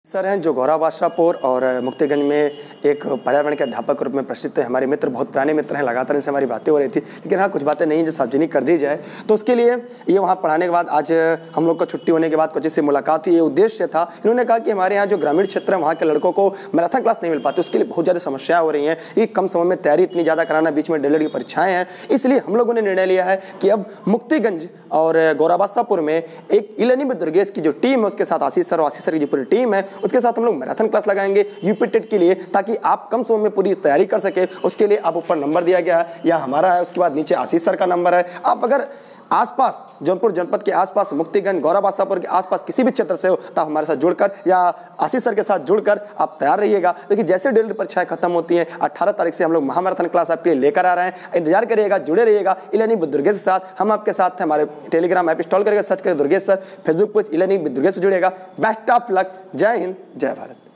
Sir हैं जो गौरा बादशाहपुर और मुक्तिगंज में एक पर्यावरण के अध्यापक रूप में प्रसिद्ध है। हमारे मित्र बहुत पुराने मित्र हैं, लगातार इनसे हमारी बातें हो रही थी, लेकिन हाँ कुछ बातें नहीं जो सार्वजनिक कर दी जाए। तो उसके लिए ये वहाँ पढ़ाने के बाद आज हम लोग को छुट्टी होने के बाद कुछ से मुलाकात हुई। ये उद्देश्य था, इन्होंने कहा कि हमारे यहाँ जो ग्रामीण क्षेत्र है वहाँ के लड़कों को मैराथन क्लास नहीं मिल पाती, उसके लिए बहुत ज़्यादा समस्याएं हो रही हैं कि कम समय में तैयारी इतनी ज़्यादा कराना, बीच में डेढ़ की परीक्षाएं हैं। इसलिए हम लोगों ने निर्णय लिया है कि अब मुक्तिगंज और गौरा बादशाहपुर में एक इलेनी में दुर्गेश की जो टीम है उसके साथ आशीष सर और आशीष सर की जो पूरी टीम है उसके साथ हम लोग मैराथन क्लास लगाएंगे यूपी टेट के लिए, ताकि आप कम समय में पूरी तैयारी कर सके। उसके लिए आप ऊपर नंबर दिया गया है या हमारा है, उसके बाद नीचे आशीष सर का नंबर है। आप अगर आसपास जौनपुर जनपद के आसपास मुक्तिगंज गौरा बादशाहपुर के आसपास किसी भी क्षेत्र से हो तो आप हमारे साथ जुड़कर या आशीष सर के साथ जुड़कर आप तैयार रहिएगा, क्योंकि जैसे डेली परीक्षाएं खत्म होती हैं 18 तारीख से हम लोग महामैराथन क्लास आपके लिए लेकर आ रहे हैं। इंतजार करिएगा, जुड़े रहिएगा इलेनी दुर्गेश के साथ। हम आपके साथ हैं, हमारे टेलीग्राम ऐप इंस्टॉल करके सर्च करें दुर्गेश सर, फेसबुक पेज इलेनी दुर्गेश से जुड़ेगा। बेस्ट ऑफ लक, जय हिंद, जय भारत।